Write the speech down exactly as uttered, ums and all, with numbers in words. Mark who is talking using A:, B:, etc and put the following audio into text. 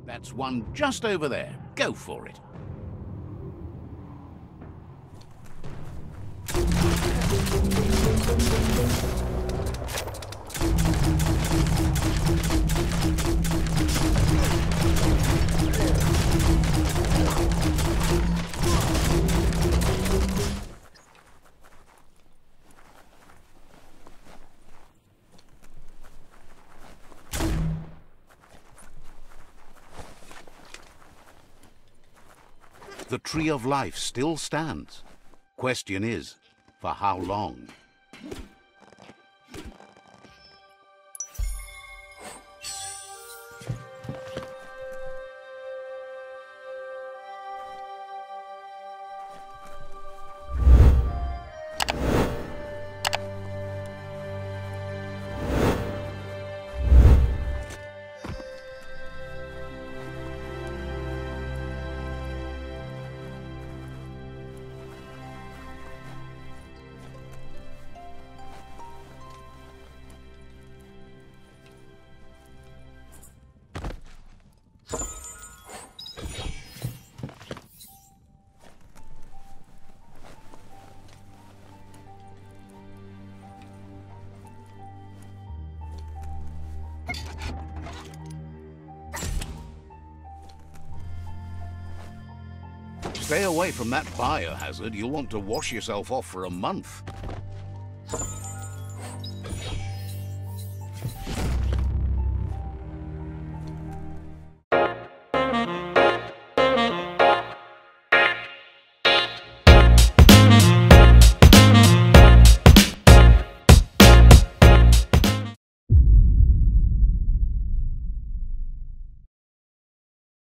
A: That's one just over there. Go for it. The Tree of Life still stands. Question is, for how long? Stay away from that biohazard. You'll want to wash yourself off for a month.